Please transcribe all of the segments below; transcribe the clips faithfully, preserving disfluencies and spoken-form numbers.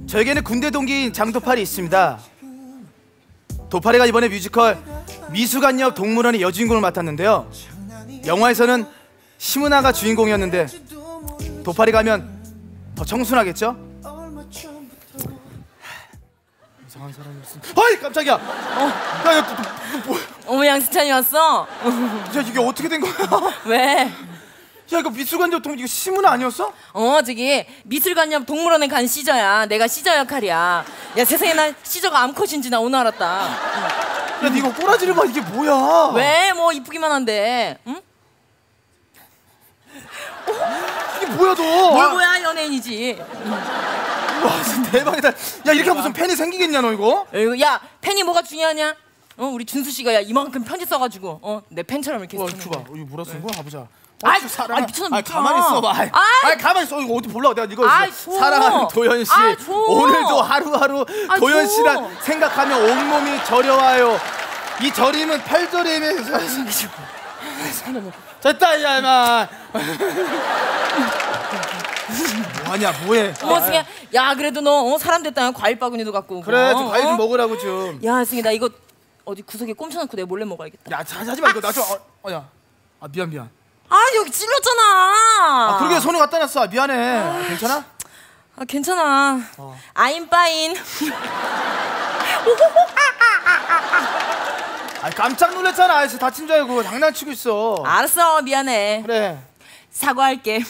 저에게는 군대 동기인 장도팔이 있습니다. 도팔이가 이번에 뮤지컬 미수관역 동물원의 여주인공을 맡았는데요. 영화에서는 심은하가 주인공이었는데 도팔이가 하면 더 청순하겠죠? 이상한 사람이었어. 어이 깜짝이야. 어, 야, 야, 너, 너, 너, 뭐? 어머 양승찬이 왔어? 야 이게 어떻게 된 거야? 왜? 야 이거 미술관역 동물 이거 심은하 아니었어? 어 저기 미술관역 동물원에 간 시저야. 내가 시저 역할이야. 야 세상에 난 시저가 암컷인지 나 오늘 알았다. 야 니 이거 꼬라지를 봐. 이게 뭐야? 왜? 뭐 이쁘기만 한데. 응? 이게 뭐야 너? 뭘 뭐야 연예인이지. 와 진짜 대박이다. 야 이렇게 무슨 팬이 생기겠냐 너 이거? 에이구, 야 팬이 뭐가 중요하냐? 어 우리 준수 씨가 야 이만큼 편지 써가지고 어 내 팬처럼 이렇게. 와 이거 봐. 이거 뭐라 쓴 거야? 가보자. 아이, 사랑. 아이 미쳤나 아 가만히 있어 봐. 아이, 아이 가만히 있어. 이거 어디 볼라? 내가 이거 아이, 사랑하는 도연 씨. 아이, 오늘도 하루하루 아이, 도연 줘. 씨랑 생각하며 온몸이 저려와요. 이 저림은 팔저림에서. 됐다 야 임마. 뭐하냐 뭐해? 어 승희야 야 그래도 너 어, 사람 됐다. 과일 바구니도 갖고 오고. 그래 좀 과일 좀 어? 먹으라고 좀. 야 승희 나 이거 어디 구석에 꼼쳐놓고 내가 몰래 먹어야겠다. 야 하지 마 이거 나 좀. 어, 어 야. 아 미안 미안. 아 여기 찔렀잖아. 아 그러게 손에 갖다 놨어. 미안해. 아, 괜찮아? 아 괜찮아. 어. I'm fine. 아 깜짝 놀랐잖아. 아저씨 다친 줄 알고 장난치고 있어. 알았어 미안해. 그래. 사과할게.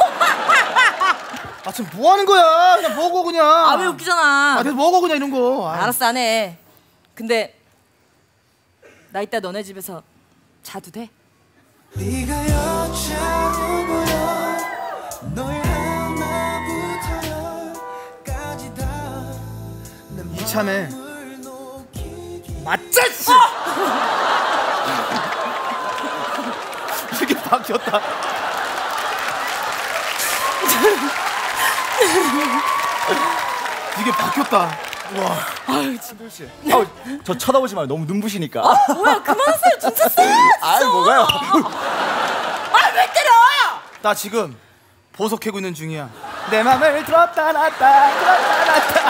아 지금 뭐 하는 거야? 그냥 먹어 그냥. 아 왜 웃기잖아. 아 계속 먹어 그냥 이런 거. 아. 알았어 안 해. 근데 나 이따 너네 집에서 자도 돼? 네가 여자로 보여 너의 하나부터까지 다 이참에 맞자 씨. 이게 바뀌었다. 이게 바뀌었다. 와. 아유 진짜. 아, 저 쳐다보지 마요. 너무 눈부시니까. 아 뭐야 그만하세요. 진짜 쎄. 아 뭐가요? 아 왜 때려? 나 지금 보석 캐고 있는 중이야. 내 맘을 들었다 놨다 들었다 놨다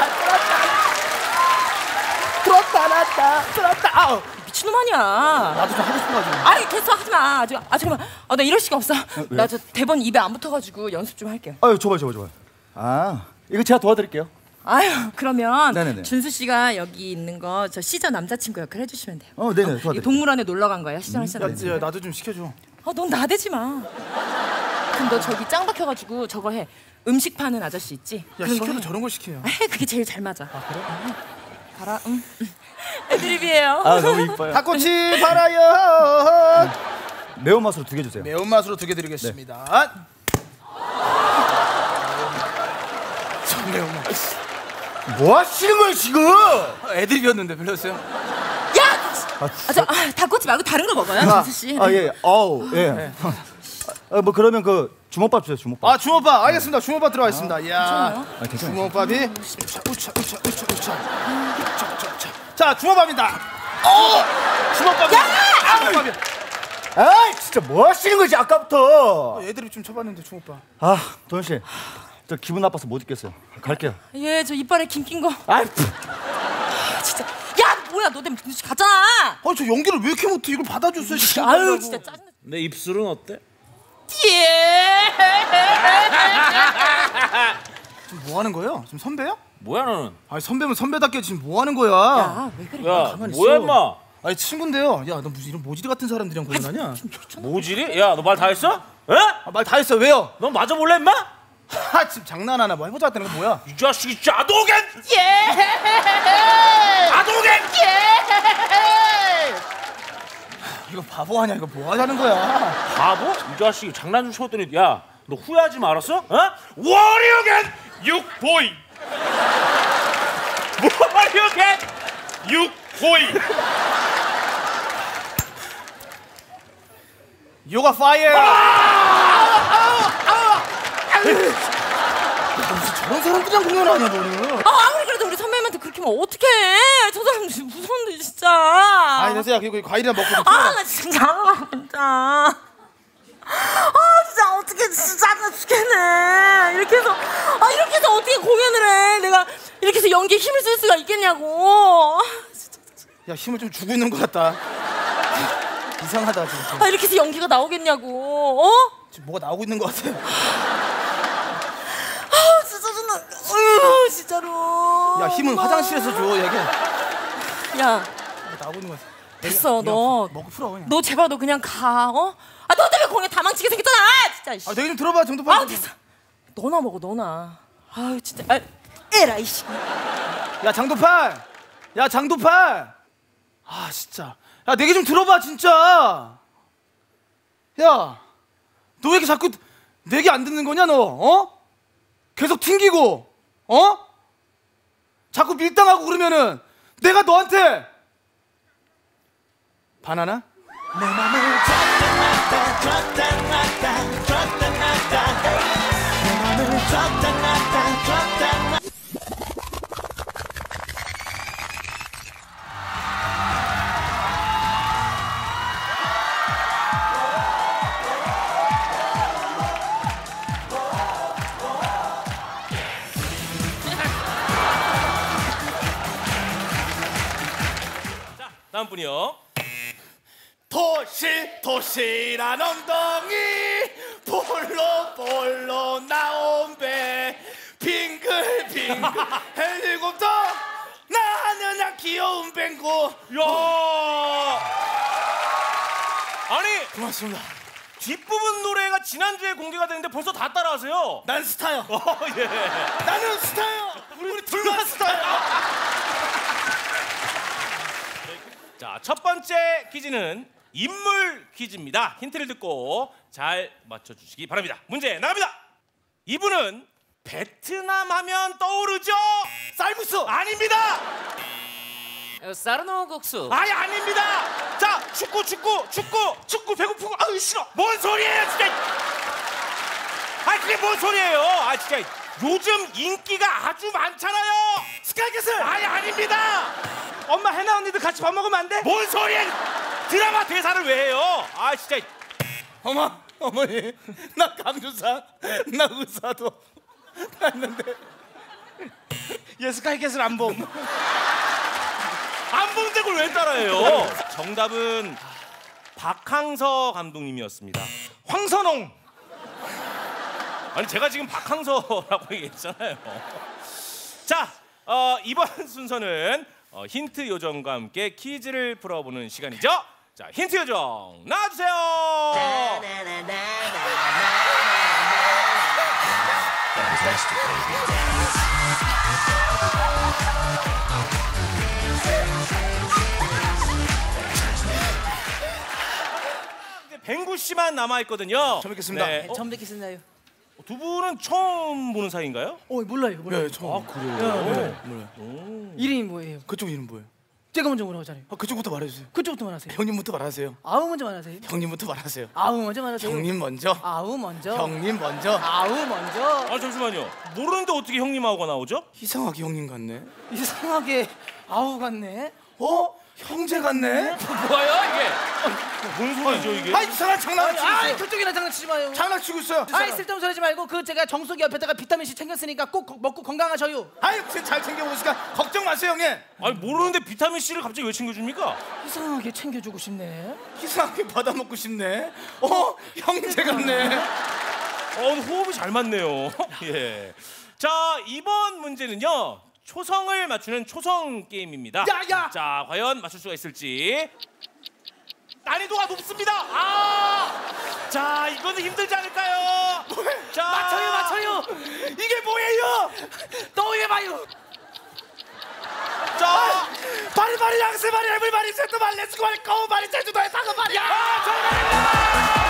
들었다 놨다 들었다. 아우 미친놈 아니야. 나도 좀 하고 싶어가지고. 아니 됐어 하지 마. 아, 저, 아 잠깐만. 아 나 이럴 수가 없어. 나 저 대본 입에 안 붙어가지고 연습 좀 할게요. 아유 좋아요 좋아요 좋아요. 아 이거 제가 도와드릴게요. 아유 그러면 네네네. 준수 씨가 여기 있는 거 저 시저 남자친구 역할 해주시면 돼요. 어 네네 도와드릴게요. 동물원에 놀러 간 거야 시저 시저 야, 남자친구. 야, 나도 좀 시켜줘. 아넌 나대지 마. 그럼 너 저기 짱 박혀가지고 저거 해. 음식 파는 아저씨 있지? 야 그런 거 시켜도 해. 저런 걸 시키냐? 해 그게 제일 잘 맞아. 아 그래? 봐라. 응. 애드립이에요. 아 너무 이뻐요. 닭꼬치 팔아요. 매운맛으로 두 개 주세요. 매운맛으로 두 개 드리겠습니다. 전 매운맛. 뭐 하시는 거예요 지금? 애드립이었는데 별로였어요? 야! 아, 저 아, 닭꼬치 말고 다른 거 먹어요, 준수 씨. 아 예. 어우 예. 네. 아, 뭐 그러면 그 주먹밥 주세요 주먹밥. 아 주먹밥 알겠습니다. 주먹밥 들어가겠습니다. 아, 이야. 아, 괜찮아요. 주먹밥이 우차 우차 우차 우차 우차 우차 우차. 자 주먹밥입니다. 어 주먹밥이. 아 주먹밥이. 아 진짜 뭐 하시는 거지 아까부터. 애드립 좀 쳐봤는데 주먹밥. 아 도현 씨, 저 기분 나빠서 못 있겠어요. 갈게요. 예, 저 이빨에 김 낀 거. 아 아, 진짜. 야, 뭐야, 너 때문에 준수 씨 갔잖아. 아니 저 연기를 왜 이렇게 못해? 이걸 받아줬어요. 진짜. 아유, 진짜 짜증나. 내 입술은 어때? 예. 지금 뭐 하는 거예요? 지금 선배야? 뭐야 너는? 아니 선배면 선배답게 지금 뭐 하는 거야? 야, 왜 그래? 야 가만히 뭐야 있어. 임마? 아니 친구인데요. 야 너 무슨 이런 모지리 같은 사람들이랑 공연하냐? 모질이? 야 너 말 다 했어? 에? 아, 말 다 했어. 왜요? 넌 맞아볼래 임마? 하 지금 장난하나 뭐 해보자 했다는 거 뭐야? 이 자식이 진짜 아도겐! 예. 아도겐! 예. 이거 바보 아니야? 이거 뭐 하자는 거야? 바보? 이 자식이 장난 좀 쳤더니 야 너 후회하지 말았어? 어? 워리어겐 육보이 워리어겐 육보이 요가 파이어! 무슨 저런 사람들이랑 공연하냐 너는? 아, 아무리 그래도 우리 선배님한테 그렇게 하면 어떡해? 저 사람 무서운데 진짜. 아니 됐어요. 그리고 과일이나 먹고 좀 아, 나 진짜 아, 진짜. 아, 진짜 어떻게 진짜 짜증나 죽겠네. 이렇게 해서 아 이렇게 해서 어떻게 공연을 해? 내가 이렇게 연기에 힘을 쓸 수가 있겠냐고. 야 힘을 좀 주고 있는 것 같다. 이상하다 지금. 아, 이렇게 해서 연기가 나오겠냐고. 어? 지금 뭐가 나오고 있는 것 같아. 아, 진짜 좀 어휴, 진짜로. 야 힘은 엄마. 화장실에서 줘 얘기. 야, 뭐 나오고 있는 것 같아. 됐어. 그냥 너 먹고 풀어 그냥. 너 제발 너 그냥 가. 어? 아, 너 때문에 공연 다 망치게 생겼잖아. 진짜. 이씨. 아 내가 좀 들어봐 정도파. 아, 됐어. 너나 먹어, 너나. 아유, 진짜. 아, 에라 이씨. 야 장도팔. 야 장도팔. 아 진짜. 야 내 얘기 좀 들어봐 진짜. 야 너 왜 이렇게 자꾸 내 얘기 안 듣는 거냐 너? 어? 계속 튕기고 어? 자꾸 밀당하고 그러면은 내가 너한테 바나나? 내 맘을 줬다 놨다 줬다 놨다 줬다 놨다 내 맘을 줬다 놨다 줬다 놨다. 다음 분이요. 도시 도시란 엉덩이 볼로 볼로 나온 배 빙글빙글 헬리콥터 나는 나 귀여운 뱅고. 야. 아니 고맙습니다. 뒷부분 노래가 지난주에 공개가 됐는데 벌써 다 따라하세요. 난 스타요. 어, 예. 나는 스타요. 우리 둘만 스타요. 자, 첫 번째 퀴즈는 인물 퀴즈입니다. 힌트를 듣고 잘 맞춰주시기 바랍니다. 문제 나갑니다. 이분은 베트남 하면 떠오르죠? 쌀국수. 아닙니다. 쌀국수. 아예 아닙니다. 자, 축구 축구 축구 축구 배고프고 아유 싫어. 뭔 소리예요 진짜. 아 그게 뭔 소리예요. 아 진짜 요즘 인기가 아주 많잖아요. 스카이캐슬. 아예 아닙니다. 엄마 해나 언니들 같이 밥 먹으면 안 돼? 뭔 소리예요. 드라마 대사를 왜 해요. 아 진짜. 어머 어머니 나 강주사 나 의사도 했는데 얘 스카이캐슬 안 봄. 안 본 덱을 왜 따라해요? 정답은 박항서 감독님이었습니다. 황선홍. 아니 제가 지금 박항서라고 얘기했잖아요. 자, 어, 이번 순서는 어, 힌트 요정과 함께 퀴즈를 풀어보는 시간이죠. 자, 힌트 요정 나와주세요. 이제 뱅구 씨만 남아 있거든요. 처음 뵙겠습니다. 네. 어, 처음 뵙겠습니다. 두 분은 처음 보는 사이인가요? 어, 몰라요, 몰라요. 네, 처음. 아 그래요? 몰라요. 이름이 뭐예요? 그쪽 이름 뭐예요? 제가 먼저 물어보잖아요. 아, 그쪽부터 말해주세요. 그쪽부터 말하세요. 형님부터 말하세요. 아우 먼저 말하세요. 형님부터 말하세요. 아우 먼저 말하세요. 형님 먼저. 아우 먼저. 형님 먼저. 아우 먼저. 아 잠시만요. 모르는데 어떻게 형님하고가 나오죠? 이상하게 형님 같네. 이상하게 아우 같네. 어? 형제 같네. 뭐야 이게? 뭔 소리죠 이게? 아 이상한 장난치고 아이 있어요. 그쪽이나 장난치지 마요. 장난치고 있어요. 아이 쓸데없는 소리 하지 말고 그 제가 정수기 옆에다가 비타민 C 챙겼으니까 꼭 거- 먹고 건강하셔요. 아이 잘 챙겨보시니까 걱정 마세요 형님. 아니 모르는데 비타민 C를 갑자기 왜 챙겨줍니까? 이상하게 챙겨주고 싶네. 이상하게 받아먹고 싶네. 어? 형제 같네. 어 호흡이 잘 맞네요. 예. 자 이번 문제는요 초성을 맞추는 초성 게임입니다. 야, 야! 자 과연 맞출 수가 있을지. 난이도가 높습니다. 아, 자 이거는 힘들지 않을까요? 자 맞춰요 맞춰요. 이게 뭐예요? 떠해봐요. 자 바리바리 양세 바리 해물 바리 세트 말 레츠고 말 거우 바리 제주도의 사과 바리. 아, 정답입니다.